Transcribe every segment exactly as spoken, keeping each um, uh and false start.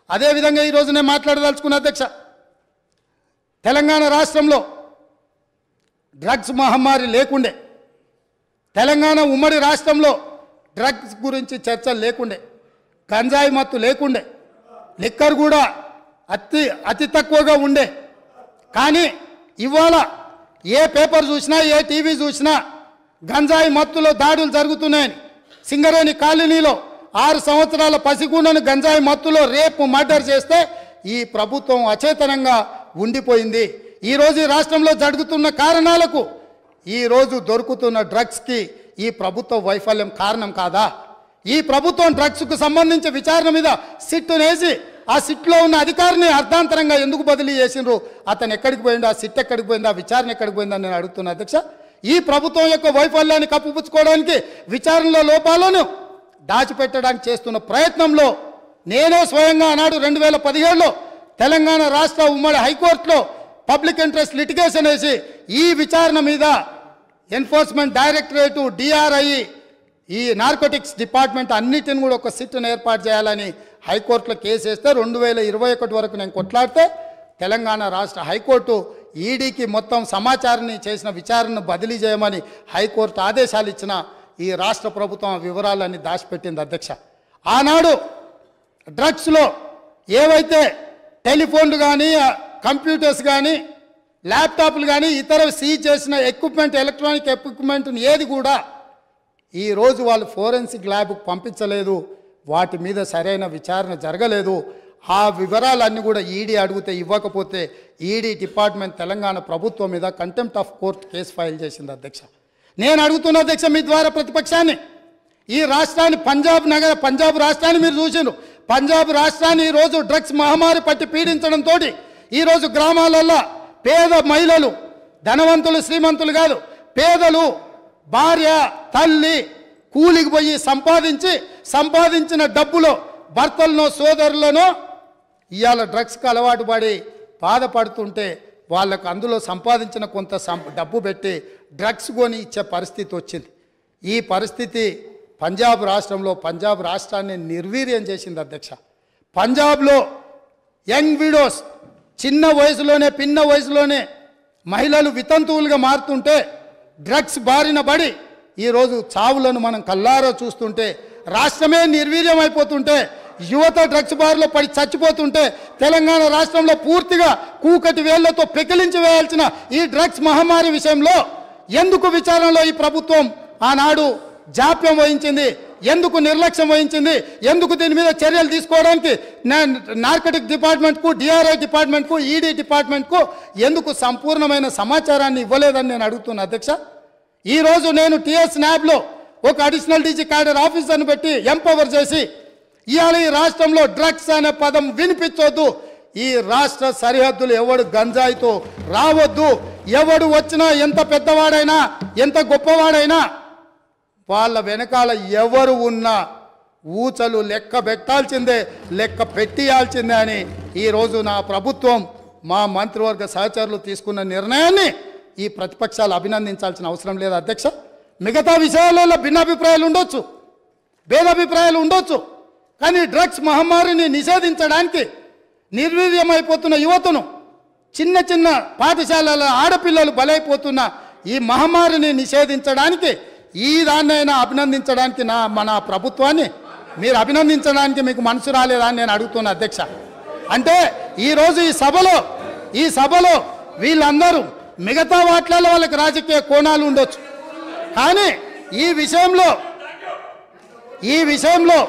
అదేవిధంగా ఈరోజు నేను మాట్లాడదలుచుకున్న అధ్యక్ష, తెలంగాణ రాష్ట్రంలో డ్రగ్స్ మహమ్మారి లేకుండే, తెలంగాణ ఉమ్మడి రాష్ట్రంలో డ్రగ్స్ గురించి చర్చలు లేకుండే, గంజాయి మత్తు లేకుండే, లిక్కర్ కూడా అతి అతి తక్కువగా ఉండే. కానీ ఇవాళ ఏ పేపర్ చూసినా ఏ టీవీ చూసినా గంజాయి మత్తులో దాడులు జరుగుతున్నాయని, సింగరేణి కాలనీలో ఆరు సంవత్సరాల పసిగుండను గంజాయి మత్తులో రేపు మర్డర్ చేస్తే ఈ ప్రభుత్వం అచేతనంగా ఉండిపోయింది. ఈరోజు ఈ రాష్ట్రంలో జరుగుతున్న కారణాలకు ఈరోజు దొరుకుతున్న డ్రగ్స్కి ఈ ప్రభుత్వ వైఫల్యం కారణం కాదా? ఈ ప్రభుత్వం డ్రగ్స్కు సంబంధించి విచారణ మీద సిట్టు నేసి ఆ సిట్లో ఉన్న అధికారిని అర్ధాంతరంగా ఎందుకు బదిలీ చేసిండ్రు? అతను ఎక్కడికి పోయిండు? ఆ సిట్ ఎక్కడికి పోయిందా? విచారణ ఎక్కడికి పోయిందని నేను అడుగుతున్నా అధ్యక్ష. ఈ ప్రభుత్వం యొక్క వైఫల్యాన్ని కప్పుపుచ్చుకోవడానికి, విచారణలో లోపాలను దాచిపెట్టడానికి చేస్తున్న ప్రయత్నంలో నేనే స్వయంగా ఆనాడు రెండు వేల పదిహేడులో తెలంగాణ రాష్ట్ర ఉమ్మడి హైకోర్టులో పబ్లిక్ ఇంట్రెస్ట్ లిటిగేషన్ వేసి ఈ విచారణ మీద ఎన్ఫోర్స్మెంట్ డైరెక్టరేటు, డిఆర్ఐ, ఈ నార్కోటిక్స్ డిపార్ట్మెంట్ అన్నిటిని కూడా ఒక సిట్ను ఏర్పాటు చేయాలని హైకోర్టులో కేసు వేస్తే రెండు వేల ఇరవై ఒకటి వరకు నేను కొట్లాడితే తెలంగాణ రాష్ట్ర హైకోర్టు ఈడీకి మొత్తం సమాచారాన్ని చేసిన విచారణను బదిలీ చేయమని హైకోర్టు ఆదేశాలు ఇచ్చిన ఈ రాష్ట్ర ప్రభుత్వం ఆ వివరాలన్నీ దాచిపెట్టింది అధ్యక్ష. ఆనాడు డ్రగ్స్లో ఏవైతే టెలిఫోన్లు కానీ, కంప్యూటర్స్ కానీ, ల్యాప్టాప్లు కానీ ఇతర సీజ్ చేసిన ఎక్విప్మెంట్, ఎలక్ట్రానిక్ ఎక్విప్మెంట్ని ఏది కూడా ఈరోజు వాళ్ళు ఫోరెన్సిక్ ల్యాబ్కు పంపించలేదు. వాటి మీద సరైన విచారణ జరగలేదు. ఆ వివరాలన్నీ కూడా ఈడీ అడిగితే ఇవ్వకపోతే ఈడీ డిపార్ట్మెంట్ తెలంగాణ ప్రభుత్వం మీద contempt of court case file చేసింది అధ్యక్ష. నేను అడుగుతున్న అధ్యక్ష మీ ద్వారా ప్రతిపక్షాన్ని, ఈ రాష్ట్రాన్ని పంజాబ్ నగర పంజాబ్ రాష్ట్రాన్ని మీరు చూసిండ్రు. పంజాబ్ రాష్ట్రాన్ని ఈరోజు డ్రగ్స్ మహమ్మారి పట్టి పీడించడంతో ఈరోజు గ్రామాలల్లో పేద మహిళలు, ధనవంతులు శ్రీమంతులు కాదు, పేదలు భార్య తల్లి కూలికి పోయి సంపాదించి సంపాదించిన డబ్బులో భర్తలను సోదరులను ఇవాళ డ్రగ్స్కి అలవాటు పడి బాధపడుతుంటే వాళ్ళకు అందులో సంపాదించిన కొంత డబ్బు పెట్టి డ్రగ్స్ కొని ఇచ్చే పరిస్థితి వచ్చింది. ఈ పరిస్థితి పంజాబ్ రాష్ట్రంలో పంజాబ్ రాష్ట్రాన్ని నిర్వీర్యం చేసింది అధ్యక్ష. పంజాబ్లో యంగ్ విడోస్, చిన్న వయసులోనే పిన్న వయసులోనే మహిళలు వితంతువులుగా మారుతుంటే డ్రగ్స్ బారిన పడి ఈరోజు చావులను మనం కల్లారో చూస్తుంటే, రాష్ట్రమే నిర్వీర్యం అయిపోతుంటే, యువత డ్రగ్స్ బారిలో పడి చచ్చిపోతుంటే, తెలంగాణ రాష్ట్రంలో పూర్తిగా కూకటి వేళ్లతో పెకిలించి వేయాల్సిన ఈ డ్రగ్స్ మహమ్మారి విషయంలో ఎందుకు విచారణలో ఈ ప్రభుత్వం ఆనాడు జాప్యం వహించింది? ఎందుకు నిర్లక్ష్యం వహించింది? ఎందుకు దీని మీద చర్యలు తీసుకోవడానికి నార్కటిక్ డిపార్ట్మెంట్కు, డిఆర్ఐ డిపార్ట్మెంట్కు, ఈడీ డిపార్ట్మెంట్కు ఎందుకు సంపూర్ణమైన సమాచారాన్ని ఇవ్వలేదని నేను అడుగుతున్నా అధ్యక్ష. ఈరోజు నేను టీఎస్ న్యాబ్లో ఒక అడిషనల్ డీజీ క్యాడర్ ఆఫీసర్ని పెట్టి ఎంపవర్ చేసి ఇవాళ ఈ రాష్ట్రంలో డ్రగ్స్ అనే పదం వినిపించొద్దు, ఈ రాష్ట్ర సరిహద్దులు ఎవడు గంజాయితో రావద్దు, ఎవడు వచ్చినా ఎంత పెద్దవాడైనా ఎంత గొప్పవాడైనా వాళ్ళ వెనకాల ఎవరు ఉన్నా ఊచలు లెక్క పెట్టాల్సిందే, లెక్క పెట్టియాల్సిందే అని ఈరోజు నా ప్రభుత్వం, మా మంత్రివర్గ సహచరులు తీసుకున్న నిర్ణయాన్ని ఈ ప్రతిపక్షాలు అభినందించాల్సిన అవసరం లేదు అధ్యక్ష. మిగతా విషయాలలో భిన్నాభిప్రాయాలు ఉండొచ్చు, భేదాభిప్రాయాలు ఉండొచ్చు, కానీ డ్రగ్స్ మహమ్మారిని నిషేధించడానికి నిర్వీర్యమైపోతున్న యువతను, చిన్న చిన్న పాఠశాలల ఆడపిల్లలు బలైపోతున్న ఈ మహమ్మారిని నిషేధించడానికి ఈ దాన్నైనా అభినందించడానికి నా మన ప్రభుత్వాన్ని మీరు అభినందించడానికి మీకు మనసు రాలేదా అని నేను అడుగుతున్నా అధ్యక్ష. అంటే ఈరోజు ఈ సభలో ఈ సభలో వీళ్ళందరూ మిగతా వాట్లలో వాళ్ళకి రాజకీయ కోణాలు ఉండొచ్చు, కానీ ఈ విషయంలో ఈ విషయంలో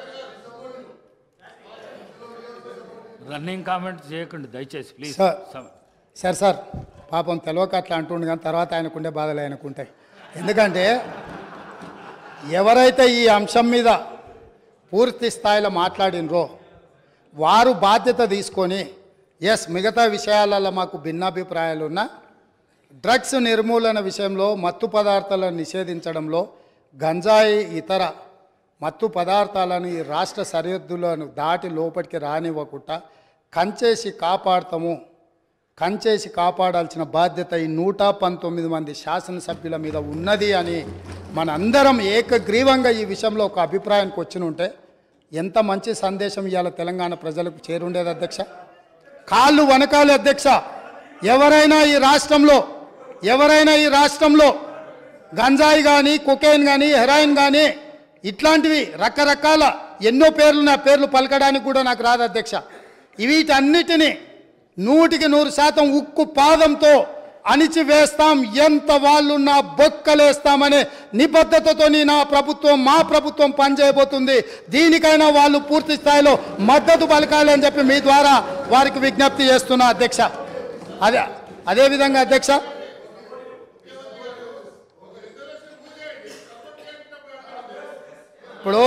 రన్నింగ్ కామెంట్ చేయకండి దయచేసి ప్లీజ్. సార్ సార్ పాపం తెలవక అట్లా అంటుండే, కానీ తర్వాత ఆయనకుండే బాధలు ఆయనకుంటాయి. ఎందుకంటే ఎవరైతే ఈ అంశం మీద పూర్తి స్థాయిలో మాట్లాడినరో వారు బాధ్యత తీసుకొని, ఎస్ మిగతా విషయాలలో మాకు భిన్నాభిప్రాయాలు ఉన్నా డ్రగ్స్ నిర్మూలన విషయంలో, మత్తు పదార్థాలను నిషేధించడంలో, గంజాయి ఇతర మత్తు పదార్థాలను ఈ రాష్ట్ర సరిహద్దులను దాటి లోపలికి రానివ్వకుండా కంచేసి కాపాడతాము, కంచేసి కాపాడాల్సిన బాధ్యత ఈ నూట పంతొమ్మిది మంది శాసనసభ్యుల మీద ఉన్నది అని మనందరం ఏకగ్రీవంగా ఈ విషయంలో ఒక అభిప్రాయానికి వచ్చిన ఉంటే ఎంత మంచి సందేశం ఇవాళ తెలంగాణ ప్రజలకు చేరుండేది అధ్యక్ష. కాళ్ళు వనకాలి అధ్యక్ష. ఎవరైనా ఈ రాష్ట్రంలో ఎవరైనా ఈ రాష్ట్రంలో గంజాయి కానీ కొకైన్ కానీ హెరాయిన్ కానీ ఇట్లాంటివి రకరకాల ఎన్నో పేర్లు నా పేర్లు పలకడానికి కూడా నాకు రాదు అధ్యక్ష. వీటన్నిటినీ నూటికి నూరు శాతం ఉక్కు పాదంతో అణిచివేస్తాం, ఎంత వాళ్ళు నా బొక్కలేస్తామనే నిబద్ధతతో నా ప్రభుత్వం మా ప్రభుత్వం పనిచేయబోతుంది. దీనికైనా వాళ్ళు పూర్తి స్థాయిలో మద్దతు పలకాలి అని చెప్పి మీ ద్వారా వారికి విజ్ఞప్తి చేస్తున్నా అధ్యక్ష. అదే అదేవిధంగా అధ్యక్ష, ఇప్పుడు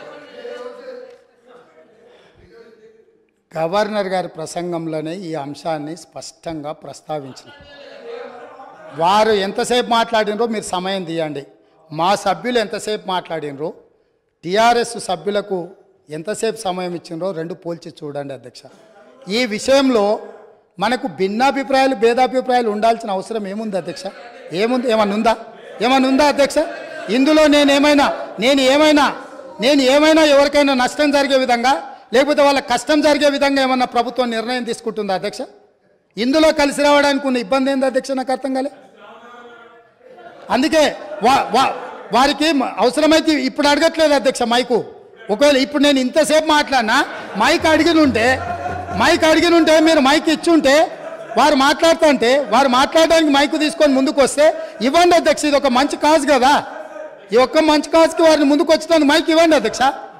గవర్నర్ గారి ప్రసంగంలోనే ఈ అంశాన్ని స్పష్టంగా ప్రస్తావించిన వారు ఎంతసేపు మాట్లాడినరో మీరు సమయం తీయండి. మా సభ్యులు ఎంతసేపు మాట్లాడినరో టీఆర్ఎస్ సభ్యులకు ఎంతసేపు సమయం ఇచ్చినరో రెండు పోల్చి చూడండి అధ్యక్ష. ఈ విషయంలో మనకు భిన్నాభిప్రాయాలు భేదాభిప్రాయాలు ఉండాల్సిన అవసరం ఏముంది అధ్యక్ష? ఏముంది? ఏమన్నా ఉందా? ఏమన్నా ఉందా అధ్యక్ష? ఇందులో నేనేమైనా నేను ఏమైనా నేను ఏమైనా ఎవరికైనా నష్టం జరిగే విధంగా లేకపోతే వాళ్ళ కష్టం జరిగే విధంగా ఏమన్నా ప్రభుత్వం నిర్ణయం తీసుకుంటుందా అధ్యక్ష? ఇందులో కలిసి రావడానికి ఉన్న ఇబ్బంది ఏంది అధ్యక్ష? నాకు అర్థం కాలే. అందుకే వా వా వారికి అవసరమైతే ఇప్పుడు అడగట్లేదు అధ్యక్ష మైకు. ఒకవేళ ఇప్పుడు నేను ఇంతసేపు మాట్లాడినా మైక్ అడిగినుంటే మైక్ అడిగినుంటే మీరు మైక్ ఇచ్చుంటే వారు మాట్లాడుతుంటే వారు మాట్లాడడానికి మైకు తీసుకొని ముందుకు వస్తే ఇవ్వండి అధ్యక్ష. ఇది ఒక మంచి కాజ్ కదా. ఈ ఒక్క మంచి కాజ్కి వారిని ముందుకు వచ్చినందుకు మైక్ ఇవ్వండి అధ్యక్ష.